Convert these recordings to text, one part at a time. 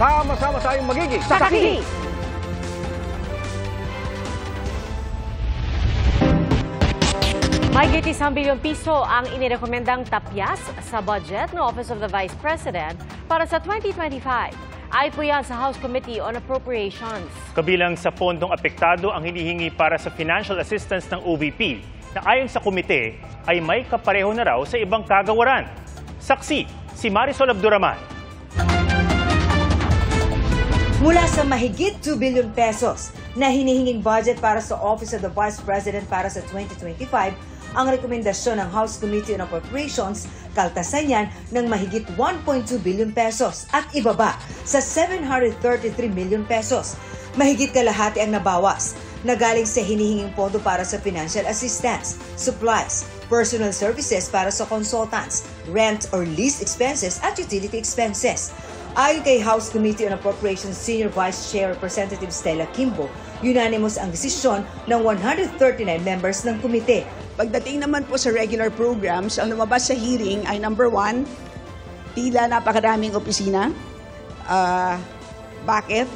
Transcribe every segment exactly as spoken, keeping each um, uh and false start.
Sama-sama tayong magiging Sakaki! Mahigit isang bilyong piso ang inirekomendang tapyas sa budget ng Office of the Vice President para sa twenty twenty-five. Ay po yan sa House Committee on Appropriations. Kabilang sa pondong apektado ang hinihingi para sa financial assistance ng O V P na ayon sa komite ay may kapareho na raw sa ibang kagawaran. Saksi, si Marisol Abduraman. Mula sa mahigit two billion pesos na hinihinging budget para sa Office of the Vice President para sa twenty twenty-five, ang rekomendasyon ng House Committee on Appropriations, kaltasan yan ng mahigit one point two billion pesos at ibaba sa seven hundred thirty-three million pesos. Mahigit kalahati ang nabawas na galing sa hinihinging pondo para sa financial assistance, supplies, personal services para sa consultants, rent or lease expenses at utility expenses. Ayon kay House Committee on Appropriations Senior Vice Chair Representative Stella Kimbo, unanimous ang desisyon ng one hundred thirty-nine members ng komite. Pagdating naman po sa regular programs, ang lumabas sa hearing ay number one, tila napakaraming opisina. Uh, bakit?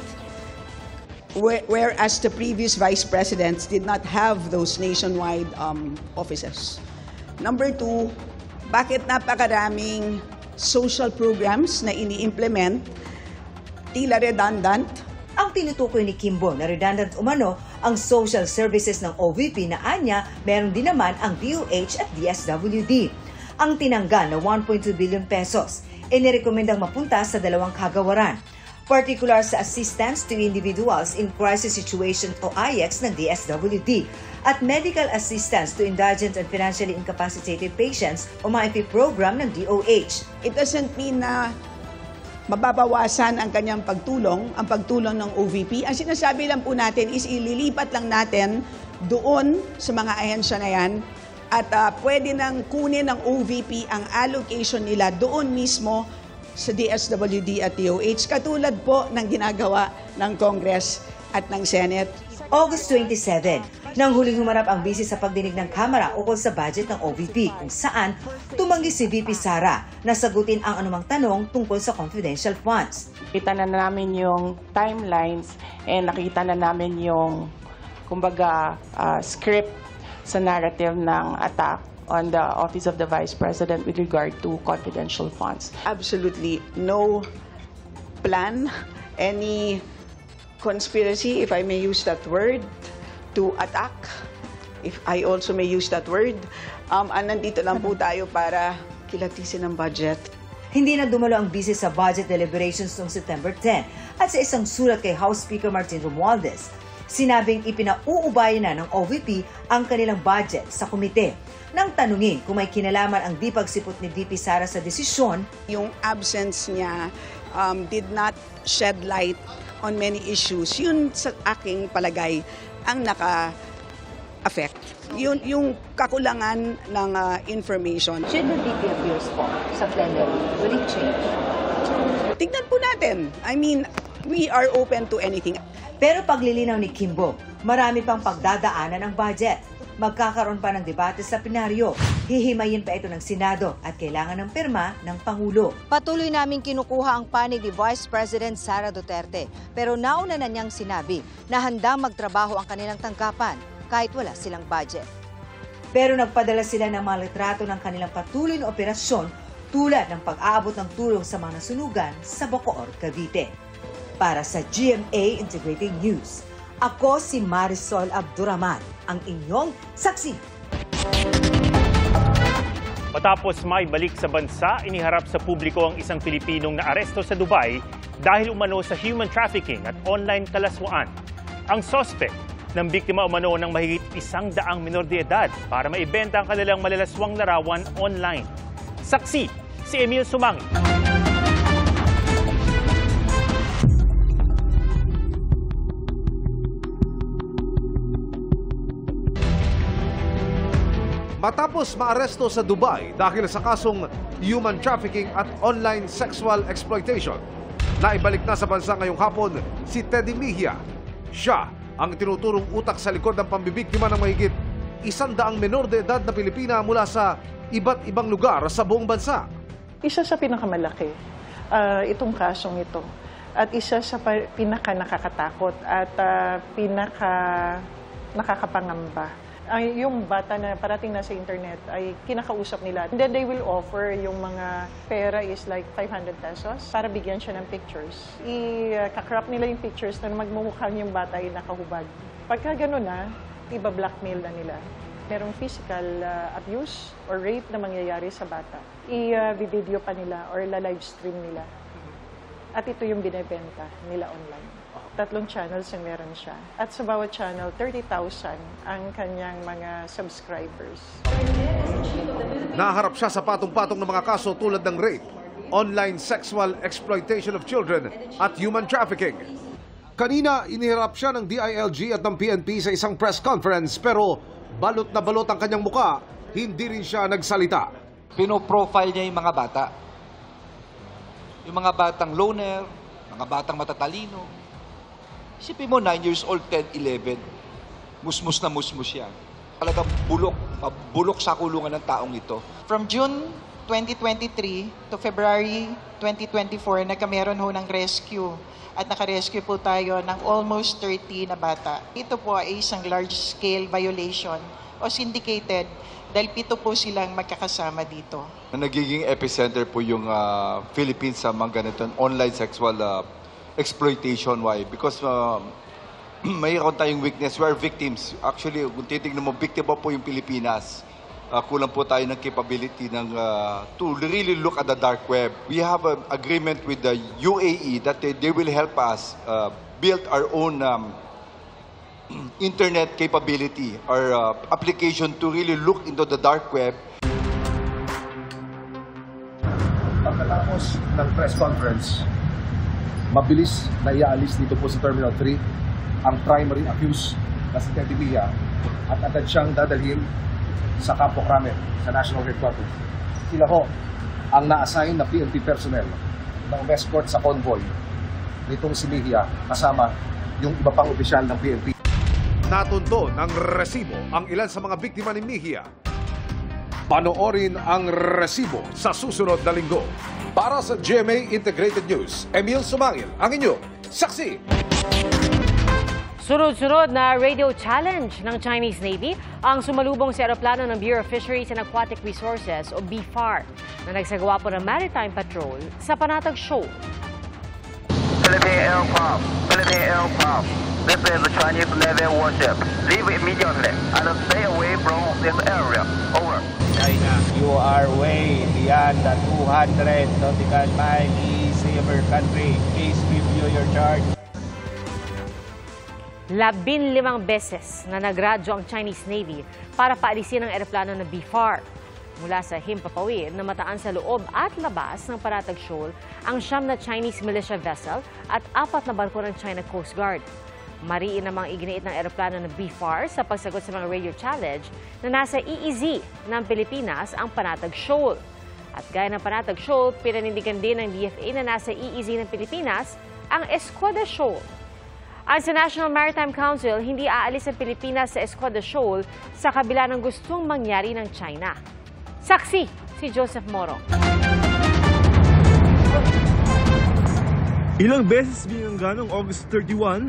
Whereas the previous vice presidents did not have those nationwide um, offices. Number two, bakit napakaraming social programs na ini-implement, tila redundant. Ang tinutukoy ni Kimbo na redundant umano ang social services ng O V P na anya, meron din naman ang D O H at D S W D. Ang tinanggal na one point two billion pesos ay nirekomendang mapunta sa dalawang kagawaran, particular sa assistance to individuals in crisis situation o I X ng D S W D at medical assistance to indigent and financially incapacitated patients o M I P program ng D O H. It doesn't mean na mababawasan ang kanyang pagtulong, ang pagtulong ng O V P. Ang sinasabi lang po natin is ililipat lang natin doon sa mga ahensya na yan at uh, pwede nang kunin ng O V P ang allocation nila doon mismo sa D S W D at D O H, katulad po ng ginagawa ng Congress at ng Senate. August twenty-seven, nang huling humarap ang bisi sa pagdinig ng Kamara ukol sa budget ng O V P, kung saan tumanggi si V P Sara na sagutin ang anumang tanong tungkol sa confidential funds. Kita na namin yung timelines and nakita na namin yung, kumbaga, uh, script sa narrative ng attack on the Office of the Vice President with regard to confidential funds. Absolutely no plan, any conspiracy, if I may use that word, to attack, if I also may use that word. Um, nandito lang po tayo para kilatisin ang budget. Hindi na dumalo ang bisi sa budget deliberations noong September tenth at sa isang sulat kay House Speaker Martin Romualdez, sinabing ipinauubayan na ng O V P ang kanilang budget sa komite. Nang tanungin kung may kinalaman ang di pagsipot ni V P Sara sa desisyon, yung absence niya um, did not shed light on many issues. Yun sa aking palagay ang naka-affect. Yun yung kakulangan ng uh, information. should the V P appears po sa plenary, will it change? Tignan po natin. I mean, we are open to anything. Pero paglilinaw ni Kimbo, marami pang pagdadaanan ang budget. Magkakaroon pa ng debate sa plenaryo. Hihimayin pa ito ng Senado at kailangan ng pirma ng Pangulo. Patuloy naming kinukuha ang panig ni Vice President Sara Duterte, pero nauna na niyang sinabi na handang magtrabaho ang kanilang tanggapan kahit wala silang budget. Pero nagpadala sila ng mga litrato ng kanilang patuloy na operasyon tulad ng pag-aabot ng tulong sa mga nasunugan sa Bacoor, Cavite. Para sa G M A Integrated News, ako si Marisol Abduraman, ang inyong saksi. Matapos may balik sa bansa, iniharap sa publiko ang isang Pilipinong naaresto sa Dubai dahil umano sa human trafficking at online kalaswaan. Ang suspect ng biktima umano ng mahigit isang daang minor de edad para maibenta ang kanilang malalaswang larawan online. Saksi, si Emil Sumangi. Matapos maaresto sa Dubai dahil sa kasong human trafficking at online sexual exploitation, naibalik na sa bansa ngayong hapon si Teddy Mejia. Siya ang tinuturong utak sa likod ng pambibiktima ng mahigit isang daang menor de edad na Pilipina mula sa iba't ibang lugar sa buong bansa. Isa sa pinakamalaki, uh, itong kasong ito. At isa sa pa- pinaka nakakatakot at uh, pinaka nakakapangamba ay yung bata na parating na sa internet ay kinakausap nila. And then they will offer yung mga pera is like five hundred pesos para bigyan siya ng pictures. I-crop nila yung pictures na magmumukhang yung bata ay nakahubad. Pagka gano'n na, iba-blackmail na nila. Merong physical uh, abuse or rape na mangyayari sa bata. I-video pa nila or la-live stream nila. At ito yung binebenta nila online. Tatlong channels ang meron siya. At sa bawat channel, thirty thousand ang kanyang mga subscribers. Naharap siya sa patong-patong ng mga kaso tulad ng rape, online sexual exploitation of children at human trafficking. Kanina, iniharap siya ng D I L G at ng P N P sa isang press conference pero balot na balot ang kanyang muka, hindi rin siya nagsalita. Pinoprofile niya yung mga bata. Yung mga batang loner, mga batang matatalino. Isipin mo, nine years old, ten, eleven. Musmus na musmus yan. Talagang bulok, bulok sa kulungan ng taong ito. From June twenty twenty-three to February twenty twenty-four, nagkameron ho ng rescue. At nakarescue po tayo ng almost thirty na bata. Ito po ay isang large-scale violation o syndicated dahil pito po silang magkakasama dito. Nagiging epicenter po yung uh, Philippines sa mga ganitong online sexual uh, exploitation. Why? Because uh, mayroon tayong weakness. We are victims. Actually, kung titignan mo, biktima po yung Pilipinas. Uh, kulang po tayo ng capability ng, uh, to really look at the dark web. We have an agreement with the U A E that they, they will help us uh, build our own um, internet capability or uh, application to really look into the dark web. Pagkatapos ng press conference, mabilis na iaalis dito po sa Terminal three ang primary accused na si Teddy Mejia at agad siyang dadalhin sa Campo Crame, sa National Headquarters. Sila ho ang na-assign na P N P personnel ng escort sa convoy nitong si Mejia kasama yung iba pang opisyal ng P N P. Natunto ng resibo ang ilan sa mga biktima ni Mejia. Panoorin ang resibo sa susunod na linggo. Para sa G M A Integrated News, Emil Sumangil, ang inyo, saksi. Sunod-sunod na radio challenge ng Chinese Navy ang sumalubong sa eroplano ng Bureau of Fisheries and Aquatic Resources o B F A R na nagsagawa po ng maritime patrol sa Panatag Shoal. Philippine aircraft, Philippine aircraft. This is a Chinese Navy warship. Leave immediately and stay away from this area. Over. China, you are way beyond the two hundred nautical mile east of your country. Please review your chart. Labin limang beses na nagradyo ang Chinese Navy para paalisin ang eroplano ng B F A R. Mula sa Himpapawid na mataan sa loob at labas ng Panatag Shoal ang siyam na Chinese militia vessel at apat na barko ng China Coast Guard. Mariin namang iginiit ng eroplano ng B F A R sa pagsagot sa mga radio challenge na nasa E E Z ng Pilipinas ang Panatag Shoal. At gaya ng Panatag Shoal, pinanindigan din ng D F A na nasa E E Z ng Pilipinas ang Escuadra Shoal. Ayon sa National Maritime Council, hindi aalis ang Pilipinas sa Escuadra Shoal sa kabila ng gustong mangyari ng China. Saksi si Joseph Moro. Ilang beses binangga noong August thirty-one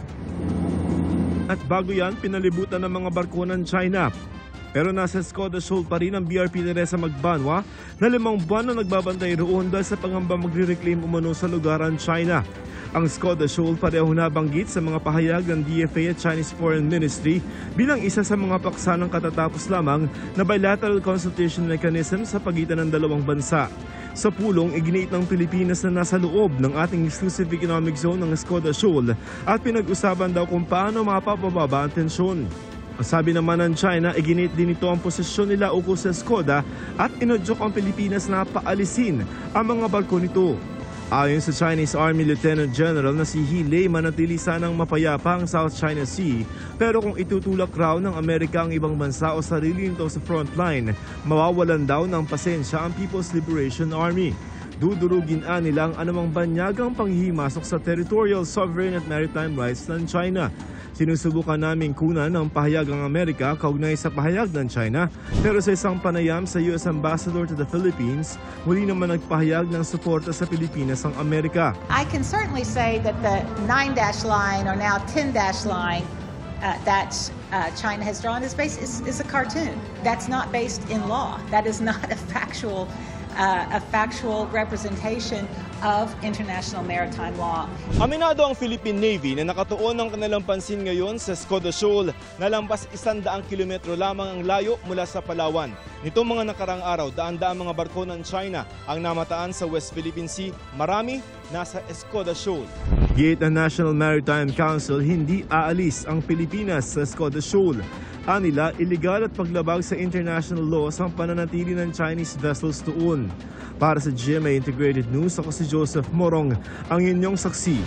at bago yan pinalibutan ng mga barko ng China. Pero nasa Escuadra Shoal pa rin ang B R P Teresa Magbanwa na limang buwan na nagbabantay roon dahil sa pangamba magre-reclaim umano sa lugaran China. Ang Escuadra Shoal pareho nabanggit sa mga pahayag ng D F A at Chinese Foreign Ministry bilang isa sa mga paksa ng katatapos lamang na bilateral consultation mechanism sa pagitan ng dalawang bansa. Sa pulong, iginiit ng Pilipinas na nasa loob ng ating exclusive economic zone ng Escuadra Shoal at pinag-usapan daw kung paano mapapababa ang tensyon. Sabi naman ng China, iginiit din ito ang posisyon nila ukol sa Escuadra at inodyok ang Pilipinas na paalisin ang mga barko nito. Ayon sa Chinese Army Lieutenant General na si He Lei, manatili sanang mapayapa ang South China Sea. Pero kung itutulak raw ng Amerika ang ibang bansa o sarili nito sa frontline, mawawalan daw ng pasensya ang People's Liberation Army. Dudurugin nilang anumang banyagang panghihimasok sa territorial, sovereign at maritime rights ng China. Sinusubukan naming kunan ng pahayag ang Amerika kaugnay sa pahayag ng China, pero sa isang panayam sa U S Ambassador to the Philippines, muli naman nagpahayag ng suporta sa Pilipinas ang Amerika. I can certainly say that the nine dash line or now ten dash line uh, that uh, China has drawn is, based, is, is a cartoon. That's not based in law. That is not a factual Uh, a factual representation of international maritime law. Aminado ang Philippine Navy na nakatuon ang kanilang pansin ngayon sa Escoda Shoal na lampas isandaang kilometro lamang ang layo mula sa Palawan. Nitong mga nakarang araw, daan-daang mga barko ng China ang namataan sa West Philippine Sea. Marami nasa Escoda Shoal. Giit ang National Maritime Council, hindi aalis ang Pilipinas sa Escoda Shoal. Anila, iligal at paglabag sa international laws ang pananatili ng Chinese vessels doon. Para sa G M A Integrated News, ako si Joseph Morong, ang inyong saksi.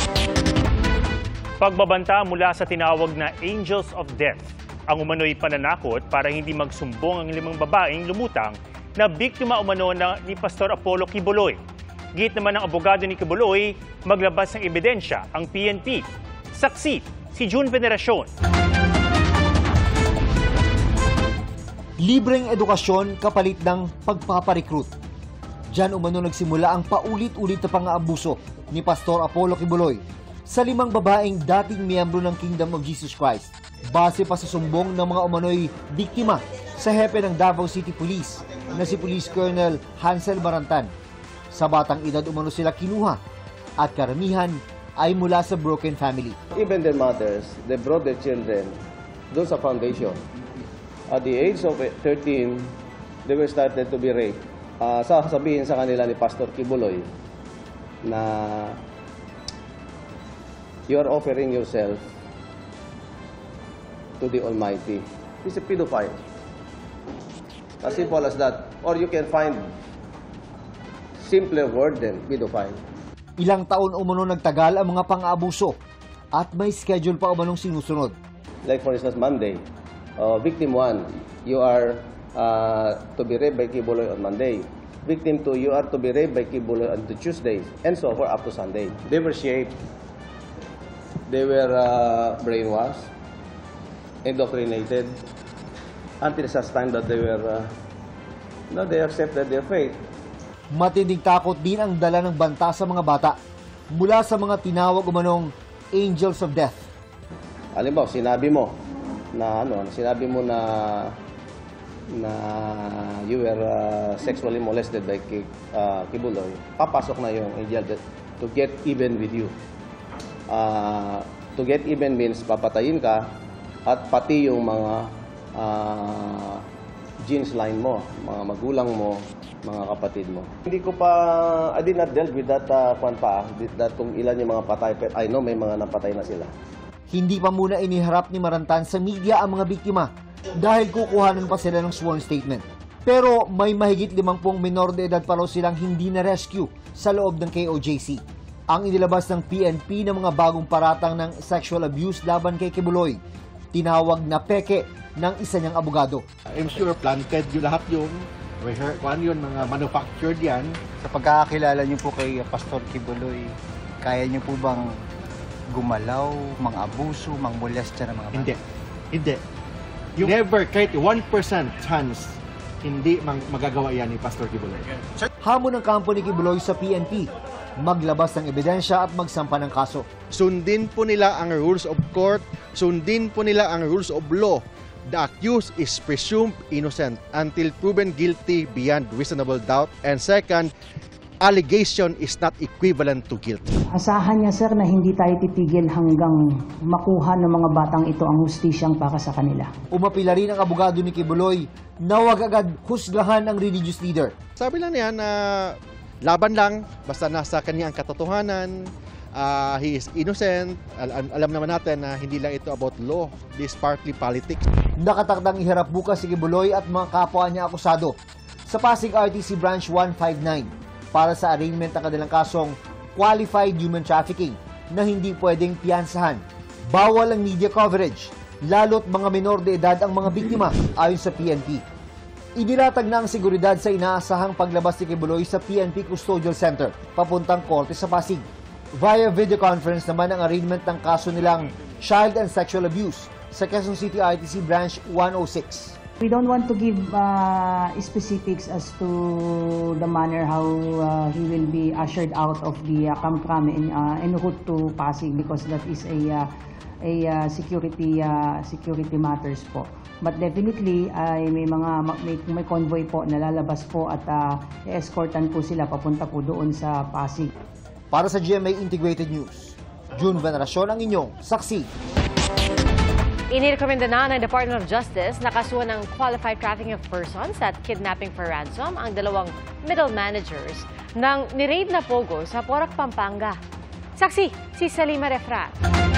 Pagbabanta mula sa tinawag na Angels of Death, ang umano'y pananakot para hindi magsumbong ang limang babaeng lumutang na biktima umano na ni Pastor Apollo Quiboloy. Git naman ng abogado ni Quiboloy, maglabas ng ebidensya ang P N P. Saksi, si June Veneracion. Libreng edukasyon kapalit ng pagpaparecruit. Diyan umano nagsimula ang paulit-ulit na pang-aabuso ni Pastor Apollo Quiboloy sa limang babaeng dating miyembro ng Kingdom of Jesus Christ. Base pa sa sumbong ng mga umano'y biktima sa hepe ng Davao City Police na si Police Colonel Hansel Marantan. Sa batang edad umano sila kinuha at karamihan ay mula sa broken family. Even their mothers, they brought their children doon sa foundation. At the age of thirteen, they were started to be raped. Uh, sasabihin sa kanila ni Pastor Quiboloy na you are offering yourself to the Almighty. He's a pedophile. As simple as that. Or you can find simpler word than pedophile. Ilang taon umano nagtagal ang mga pang-aabuso at may schedule pa umanong sinusunod. Like for instance, Monday. Uh, victim one, you are uh, to be raped by Quiboloy on Monday. Victim two, you are to be raped by Quiboloy on Tuesday, and so forth up to Sunday. They were shaped, they were uh, brainwashed, indoctrinated, until such time that they were, uh, no, they accepted their fate. Matinding takot din ang dala ng banta sa mga bata mula sa mga tinawag umanong Angels of Death. Halimbawa, sinabi mo, na ano, sinabi mo na na you were uh, sexually molested by uh, Quiboloy, papasok na yung angel to get even with you. Uh, to get even means papatayin ka at pati yung mga uh, genes line mo, mga magulang mo, mga kapatid mo. Hindi ko pa, I did not deal with that uh, kwan pa, that kung ilan yung mga patay, I know may mga napatay na sila. Hindi pa muna iniharap ni Marantan sa media ang mga biktima dahil kukuhanan pa sila ng sworn statement. Pero may mahigit limampung minor de edad pa raw silang hindi na-rescue sa loob ng K O J C. Ang inilabas ng P N P ng mga bagong paratang ng sexual abuse laban kay Quiboloy, tinawag na peke ng isa niyang abogado. I'm sure planted yung lahat yung, kung yun, mga manufactured yan. Sa pagkakakilala niyo po kay Pastor Quiboloy, kaya niyo po bang gumalaw, mga abuso, mga molestya ng mga bata? Hindi. Hindi. Yung never, kahit one percent chance, hindi mag magagawa yan ni Pastor Quiboloy. Hamon ng kampo ni Quiboloy sa P N P, maglabas ng ebidensya at magsampa ng kaso. Sundin po nila ang rules of court, sundin po nila ang rules of law. The accused is presumed innocent until proven guilty beyond reasonable doubt. And second, allegation is not equivalent to guilt. Asahan niya, sir, na hindi tayo titigil hanggang makuha ng mga batang ito ang hustisyang para sa kanila. Umapila rin ang abogado ni Quiboloy na huwag agad husgahan ang religious leader. Sabi lang niya na laban lang, basta nasa kanyang katotohanan, uh, he is innocent. Al alam naman natin na hindi lang ito about law, this partly politics. Nakatakdang iharap bukas si Quiboloy at mga kapwa niya akusado sa Pasig R T C Branch one fifty-nine. Para sa arraignment ng kanilang kasong qualified human trafficking na hindi pwedeng piyansahan. Bawal ang media coverage, lalo't mga minor de edad ang mga biktima ayon sa P N P. Inilatag na ang seguridad sa inaasahang paglabas ni Kibuloy sa P N P Custodial Center, papuntang korte sa Pasig. Via video conference naman ang arraignment ng kaso nilang child and sexual abuse sa Quezon City I T C Branch one oh six. We don't want to give uh, specifics as to the manner how uh, he will be ushered out of the uh, Kamkram en, uh, en route to Pasig because that is a uh, a uh, security uh, security matters po. But definitely ay may mga may, may convoy po na lalabas po at uh, escortan po sila papunta po doon sa Pasig. Para sa G M A Integrated News, June Veneracion ang inyong saksi. Inirekomenda na ng Department of Justice na kasuhan ng qualified trafficking of persons at kidnapping for ransom ang dalawang middle managers ng niraid na Pogo sa Porac, Pampanga. Saksi, si Salima Refrat.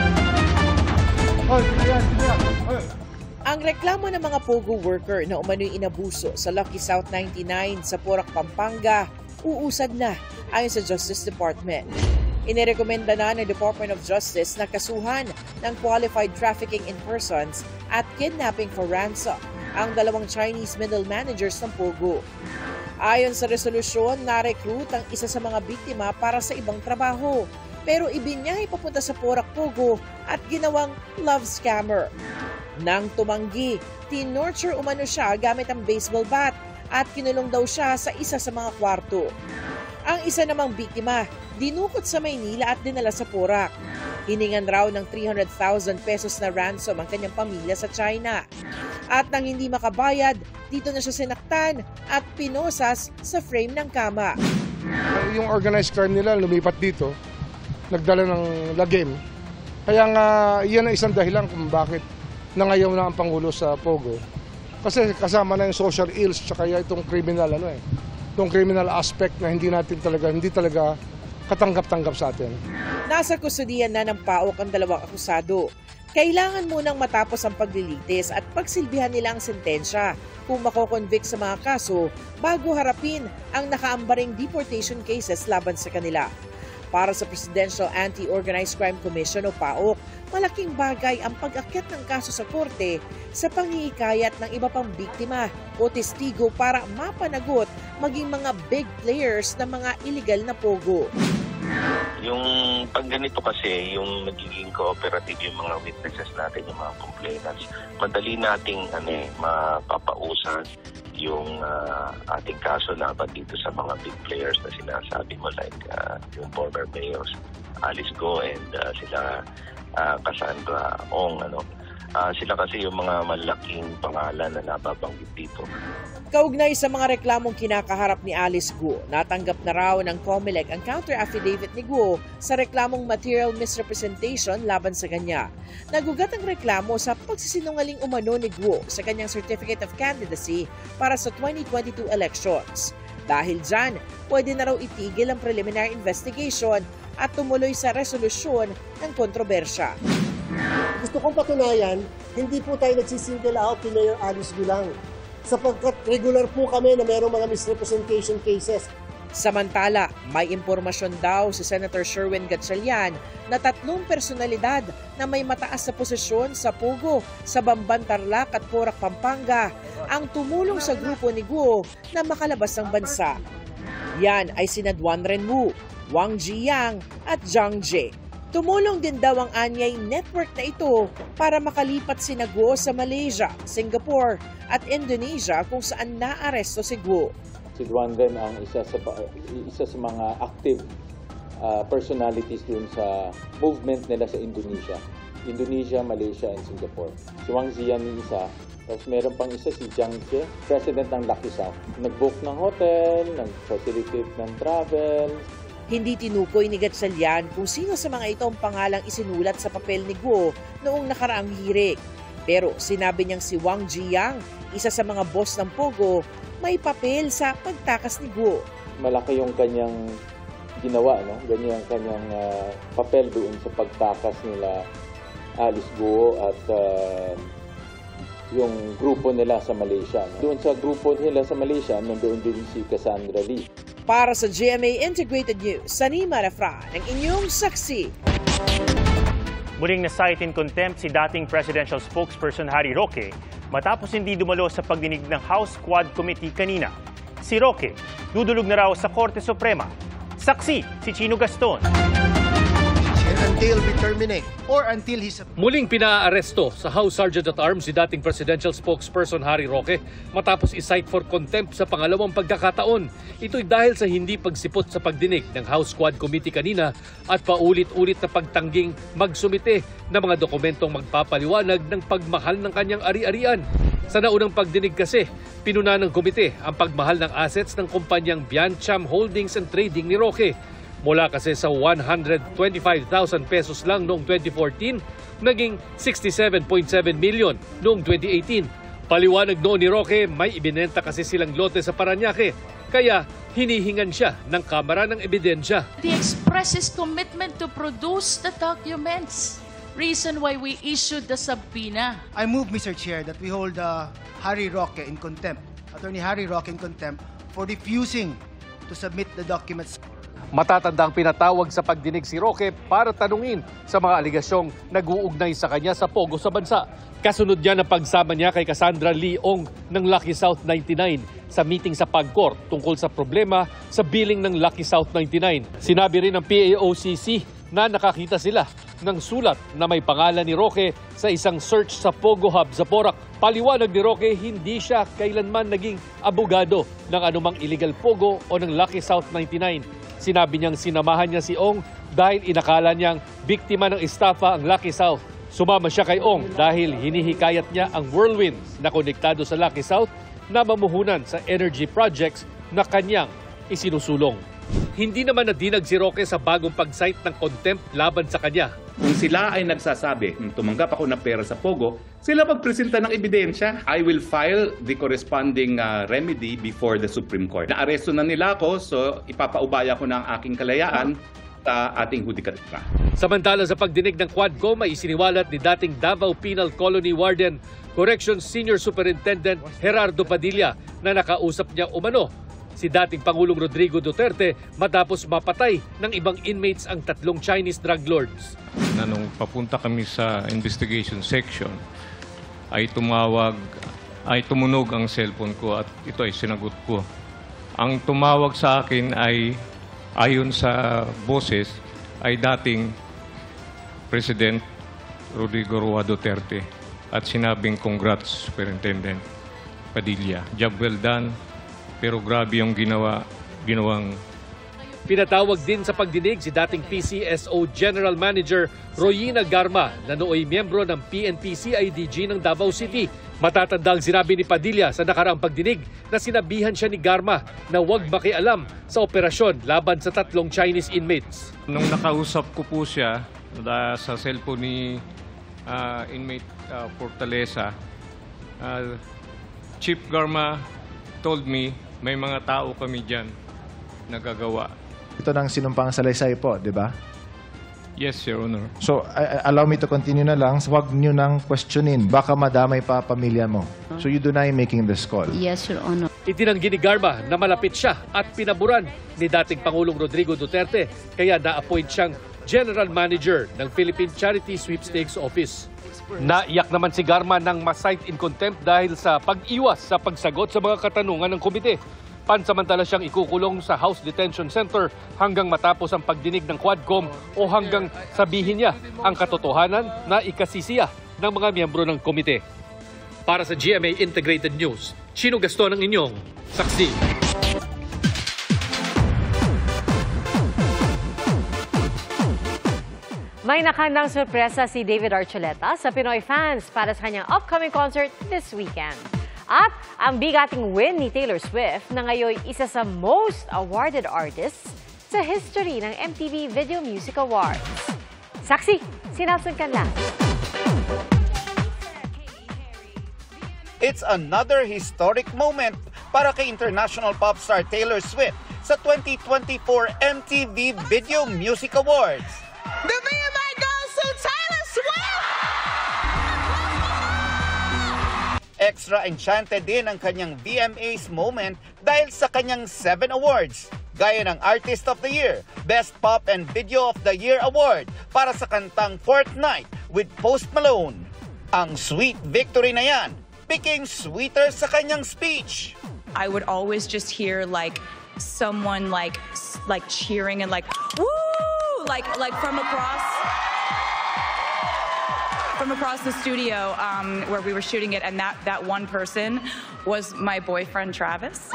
Ang reklamo ng mga Pogo worker na umano'y inabuso sa Lucky South ninety-nine sa Porac, Pampanga, uusad na ayon sa Justice Department. Inirekomenda na ng Department of Justice na kasuhan ng qualified trafficking in persons at kidnapping for ransom ang dalawang Chinese middle managers ng Pogo. Ayon sa resolusyon, na-recruit ang isa sa mga biktima para sa ibang trabaho, pero ibinyahe papunta sa Porac, Pogo at ginawang love scammer. Nang tumanggi, tinorture umano siya gamit ang baseball bat at kinulong daw siya sa isa sa mga kwarto. Ang isa namang biktima, dinukot sa Maynila at dinala sa Porac. Hiningan raw ng three hundred thousand pesos na ransom ang kanyang pamilya sa China. At nang hindi makabayad, dito na siya sinaktan at pinosas sa frame ng kama. Yung organized crime nila lumipat dito, nagdala ng lagim. Kaya nga, iyan ang isang dahilan kung bakit nangayaw na ang Pangulo sa Pogo. Kasi kasama na yung social ills tsaka itong criminal ano eh. Itong criminal aspect na hindi natin talaga, hindi talaga katanggap-tanggap sa atin. Nasa kustudiyan na ng PAOK ang dalawang akusado. Kailangan munang matapos ang paglilitis at pagsilbihan nila ang sentensya kung makoconvict sa mga kaso bago harapin ang nakaambaring deportation cases laban sa kanila. Para sa Presidential Anti-Organized Crime Commission o PAOK, malaking bagay ang pag-akyat ng kaso sa korte sa panghihikayat ng iba pang biktima o testigo para mapanagot maging mga big players ng mga illegal na Pogo. Yung pag ganito kasi, yung nagiging cooperative yung mga witnesses natin, yung mga complainants, madali nating ano, eh, mapapausan yung uh, ating kaso laban dito sa mga big players na sinasabi mo like uh, yung former mayors Alice Go and uh, sila uh, Cassandra Ong. Ano. Uh, sila kasi yung mga malaking pangalan na nababanggit dito. Kaugnay sa mga reklamong kinakaharap ni Alice Guo, natanggap na raw ng COMELEC ang counter-affidavit ni Guo sa reklamong material misrepresentation laban sa kanya. Nagugat ang reklamo sa pagsisinungaling umano ni Guo sa kanyang Certificate of Candidacy para sa twenty twenty-two elections. Dahil dyan, pwede na raw itigil ang preliminary investigation at tumuloy sa resolusyon ng kontrobersya. Gusto kong patunayan, hindi po tayo nagsisingle out ni Mayor Alice Guo lang, sapagkat regular po kami na mayroong mga misrepresentation cases. Samantala, may impormasyon daw si Senator Sherwin Gatchalian na tatlong personalidad na may mataas na posisyon sa Pogo, sa Bamban, Tarlac at Porac, Pampanga ang tumulong sa grupo ni Guo na makalabas ng bansa. Yan ay sina Duan Renwu, Wang Jiyang at Zhang Jie. Tumulong din daw ang anyay network na ito para makalipat sina Guo sa Malaysia, Singapore at Indonesia kung saan naaresto si Guo. Si Duan Ren ang isa sa isa sa mga active uh, personalities dun sa movement nila sa Indonesia. Indonesia, Malaysia and Singapore. Si Wang Ziyan yung isa. Tapos meron pang isa si Zhang Jie, president ng Lucky South. Nag-book ng hotel, nag-facilitate ng travel. Hindi tinukoy ni Gatchalian kung sino sa mga ito ang pangalang isinulat sa papel ni Guo noong nakaraang hearing. Pero sinabi niyang si Wang Jiyang, isa sa mga boss ng Pogo, may papel sa pagtakas ni Guo. Malaki yung kanyang ginawa, no? Ganyan ang kanyang uh, papel doon sa pagtakas nila Alice Guo at uh, yung grupo nila sa Malaysia. No? Doon sa grupo nila sa Malaysia, nandoon din si Cassandra Lee. Para sa G M A Integrated News, Salima Refrat, ang inyong saksi. Muling na-cite in contempt si dating presidential spokesperson Harry Roque matapos hindi dumalo sa pagdinig ng House Quad Committee kanina. Si Roque, dudulog na raw sa Korte Suprema. Saksi si Chino Gaston. Until we terminate or until he's... Muling pinaaresto sa House Sergeant-at-Arms si dating presidential spokesperson Harry Roque matapos i-cite for contempt sa pangalawang pagkakataon. Ito'y dahil sa hindi pagsipot sa pagdinig ng House Quad Committee kanina at paulit-ulit na pagtangging magsumite ng mga dokumentong magpapaliwanag ng pagmahal ng kanyang ari-arian. Sa naunang pagdinig kasi, pinuna ng komite ang pagmahal ng assets ng kumpanyang Biancham Holdings and Trading ni Roque. Mula kasi sa one hundred twenty-five thousand pesos lang noong twenty fourteen, naging sixty-seven point seven million noong twenty eighteen. Paliwanag noon ni Roque, may ibinenta kasi silang lote sa Parañaque, kaya hinihingan siya ng Kamara ng Ebidensya. He expresses commitment to produce the documents. Reason why we issued the subpoena. I move, Mister Chair, that we hold uh, Harry Roque in contempt, Attorney Harry Roque in contempt for refusing to submit the documents. Matatandang pinatawag sa pagdinig si Roque para tanungin sa mga aligasyong nag-uugnay sa kanya sa pogo sa bansa. Kasunod niya ng pagsama niya kay Cassandra Leong ng Lucky South ninety-nine sa meeting sa PAGCOR tungkol sa problema sa billing ng Lucky South ninety-nine. Sinabi rin ng P A O C C na nakakita sila ng sulat na may pangalan ni Roque sa isang search sa Pogo Hub sa Porac. Paliwanag ni Roque, hindi siya kailanman naging abogado ng anumang illegal Pogo o ng Lucky South ninety-nine. Sinabi niyang sinamahan niya si Ong dahil inakala niyang biktima ng estafa ang Lucky South. Sumama siya kay Ong dahil hinihikayat niya ang Whirlwind na konektado sa Lucky South na mamuhunan sa energy projects na kanyang isinusulong. Hindi naman nadinag si Roque sa bagong pag-cite ng contempt laban sa kanya. Kung sila ay nagsasabi, tumanggap ako ng pera sa Pogo, sila magpresenta ng ebidensya. I will file the corresponding uh, remedy before the Supreme Court. Naaresto na nila ako, so ipapaubaya ko ng aking kalayaan sa ating hudikatura. Samantala sa pagdinig ng Quadcom ay isiniwalat ni dating Davao Penal Colony Warden, Corrections Senior Superintendent Gerardo Padilla na nakausap niya umano si dating Pangulong Rodrigo Duterte matapos mapatay ng ibang inmates ang tatlong Chinese drug lords. Na nung papunta kami sa investigation section, ay tumawag, ay tumunog ang cellphone ko at ito ay sinagot ko. Ang tumawag sa akin ay, ayon sa boses, ay dating President Rodrigo Roa Duterte at sinabing congrats Superintendent Padilla. Job well done. Pero grabe yung ginawa, ginawang... Pinatawag din sa pagdinig si dating P C S O General Manager Royina Garma na nooy miyembro ng P N P C I D G ng Davao City. Matatandang sinabi ni Padilla sa nakaraang pagdinig na sinabihan siya ni Garma na huwag makialam sa operasyon laban sa tatlong Chinese inmates. Nung nakausap ko po siya uh, sa cellphone ni uh, inmate uh, Fortaleza, uh, Chief Garma told me may mga tao kami dyan nagagawa. Ito ng sinumpang salaysay po, di ba? Yes, Your Honor. So, I, I, allow me to continue na lang. Huwag nyo nang questionin. Baka madamay pa pamilya mo. So, you deny making this call? Yes, Your Honor. Itinanggi ni Garma na malapit siya at pinaburan ni dating Pangulong Rodrigo Duterte kaya na-appoint siyang General Manager ng Philippine Charity Sweepstakes Office. Naiyak naman si Garma ng ma-cite in contempt dahil sa pag-iwas sa pagsagot sa mga katanungan ng komite. Pansamantala siyang ikukulong sa House Detention Center hanggang matapos ang pagdinig ng Quadcom o hanggang sabihin niya ang katotohanan na ikasisiya ng mga miyembro ng komite. Para sa G M A Integrated News, Chino Gaston ang inyong saksi. May nakandang sorpresa si David Archuleta sa Pinoy fans para sa kanyang upcoming concert this weekend. At ang bigating win ni Taylor Swift na ngayon isa sa most awarded artists sa history ng M T V Video Music Awards. Saksi, si Nelson Canlas. It's another historic moment para kay international pop star Taylor Swift sa twenty twenty-four M T V Video Music Awards. The V M A goes to Taylor Swift! Extra enchanted din ang kanyang V M A's moment dahil sa kanyang seven awards. gaya ng Artist of the Year, Best Pop and Video of the Year Award para sa kantang Fortnite with Post Malone. Ang sweet victory na yan became sweeter sa kanyang speech. I would always just hear like someone like like cheering and like woo, like like from across from across the studio um, where we were shooting it, and that that one person was my boyfriend Travis.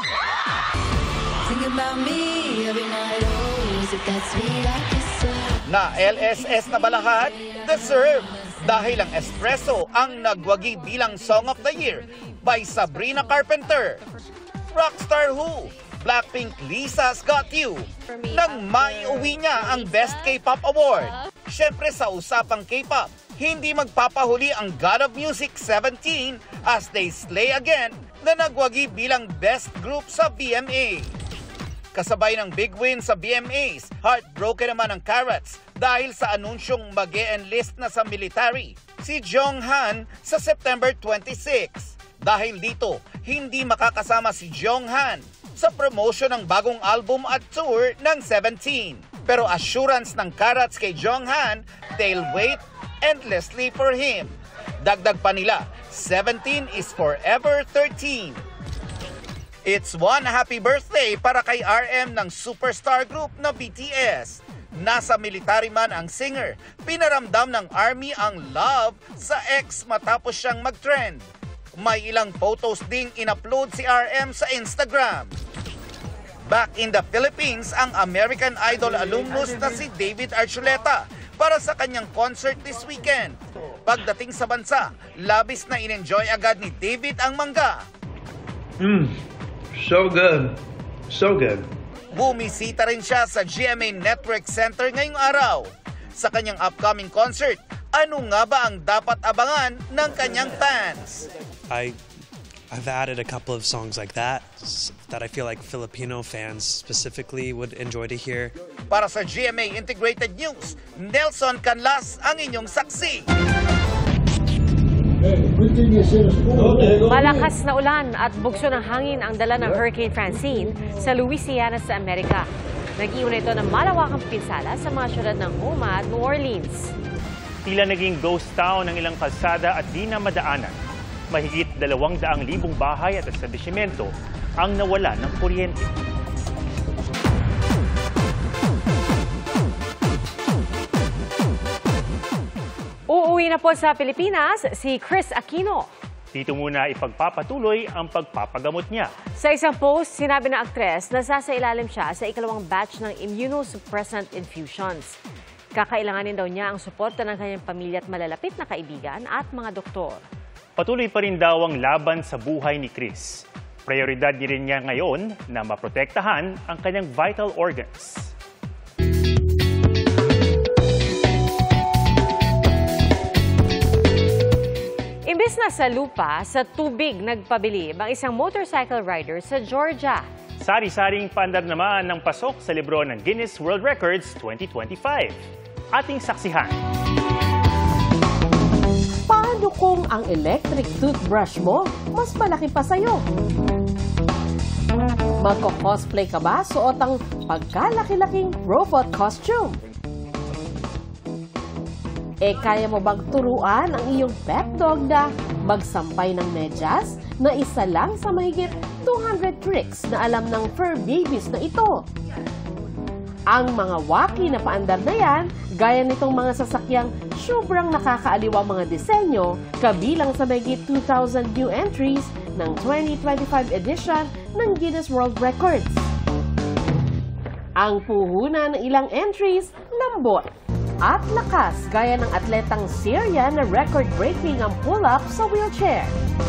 Think about me every night, oh, is it that sweet like this? Na L S S na ba lahat? Deserve! Dahil ang Espresso ang nagwagi bilang Song of the Year by Sabrina Carpenter. Rockstar Who, Blackpink Lisa's Got You, nang maiuwi niya ang Best K-Pop Award. Siyempre sa usapang K-Pop, hindi magpapahuli ang God of Music seventeen as they slay again na nagwagi bilang Best Group sa B M A. Kasabay ng big win sa B M As, heartbroken naman ang Carrots dahil sa anunsyong mag-e-enlist na sa military si Jonghan sa September twenty-sixth. Dahil dito, hindi makakasama si Jonghan sa promotion ng bagong album at tour ng Seventeen. Pero assurance ng Carrots kay Jonghan, they'll wait endlessly for him. Dagdag pa nila, Seventeen is forever thirteen. It's one happy birthday para kay R M ng superstar group na B T S. Nasa military man ang singer, pinaramdam ng army ang love sa ex matapos siyang mag-trend. May ilang photos ding in-upload si R M sa Instagram. Back in the Philippines, ang American Idol alumnus na si David Archuleta para sa kanyang concert this weekend. Pagdating sa bansa, labis na in-enjoy agad ni David ang mangga. Mm, so good. So good. Bumisita rin siya sa G M A Network Center ngayong araw. Sa kanyang upcoming concert, ano nga ba ang dapat abangan ng kanyang fans? I, I've added a couple of songs like that that I feel like Filipino fans specifically would enjoy to hear. Para sa G M A Integrated News, Nelson Canlas ang inyong saksi. Malakas na ulan at bugso ng hangin ang dala ng Hurricane Francine sa Louisiana sa Amerika. Nag-iuna ito ng malawakang pinsala sa mga syudad ng Houma at New Orleans. Tila naging ghost town ng ilang kalsada at di na madaanan. Mahigit dalawang daang libong bahay at establishmento ang nawala ng kuryente. Uuwi na po sa Pilipinas si Chris Aquino. Dito muna ipagpapatuloy ang pagpapagamot niya. Sa isang post, sinabi ng aktres na sasailalim siya sa ikalawang batch ng immunosuppressant infusions. Kakailanganin daw niya ang suporta ng kanyang pamilya at malalapit na kaibigan at mga doktor. Patuloy pa rin daw ang laban sa buhay ni Chris. Prioridad din rin niya ngayon na maprotektahan ang kanyang vital organs. Imbis na sa lupa, sa tubig nagpabilib ang isang motorcycle rider sa Georgia. Sari-saring paandar naman ng pasok sa libro ng Guinness World Records twenty twenty-five. Ating saksihan. Paano kung ang electric toothbrush mo mas malaki pa sa'yo? Magko-cosplay ka ba suot ang pagkalaki-laking robot costume? Eh, kaya mo bang turuan ang iyong pet dog na magsampay ng medyas na isa lang sa mahigit two hundred tricks na alam ng fur babies na ito? Ang mga wacky na paandar na yan, gaya nitong mga sasakyang sobrang nakakaaliwang mga disenyo, kabilang sa mahigit two thousand new entries ng twenty twenty-five edition ng Guinness World Records. Ang puhunan ng ilang entries, lambot at lakas gaya ng atletang Syria na record-breaking ang pull-up sa wheelchair.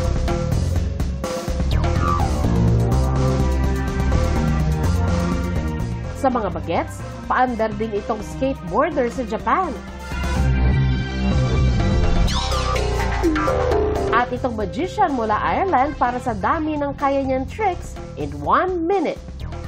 Sa mga bagets, paandar din itong skateboarder sa Japan. At itong magician mula Ireland para sa dami ng kaya niyang tricks in one minute.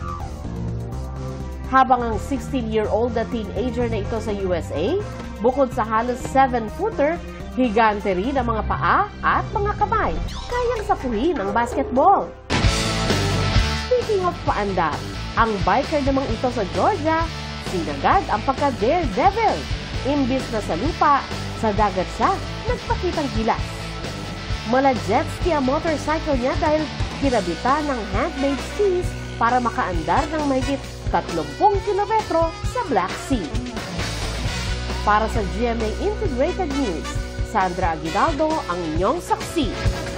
Habang ang sixteen-year-old na teenager na ito sa U S A, bukod sa halos seven-footer, higante rin ang mga paa at mga kamay, kayang sapuhin ang basketball. Speaking of paandar, ang biker namang ito sa Georgia, sinagad ang pagka-daredevil. Imbis na sa lupa, sa dagat siya nagpakitang gilas. Mala jet ski ang motorcycle niya dahil kinabitan ng handmade skis para makaandar ng mahigit tatlong kilometro sa Black Sea. Para sa G M A Integrated News, Sandra Aguinaldo ang inyong saksi.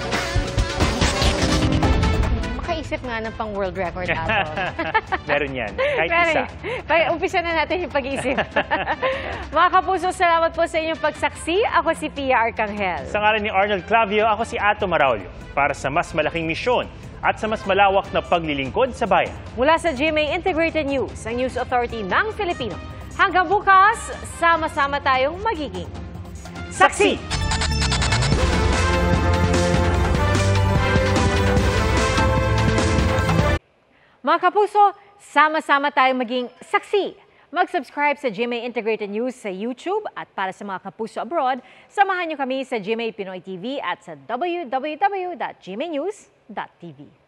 Makaisip nga ng pang world record ato. Meron yan, kahit Meron. isa. Pag- Umpisa na natin yung pag-iisip. Mga kapuso, salamat po sa inyong pagsaksi. Ako si Pia Arcangel. Sa ngalan ni Arnold Clavio, ako si Ato Maraulio. Para sa mas malaking misyon at sa mas malawak na paglilingkod sa bayan. Mula sa G M A Integrated News, ang News Authority ng Filipino. Hanggang bukas, sama-sama tayong magiging saksi! Mga kapuso, sama-sama tayong maging saksi. Mag-subscribe sa G M A Integrated News sa YouTube at para sa mga kapuso abroad, samahan niyo kami sa G M A Pinoy T V at sa w w w dot g m a news dot t v.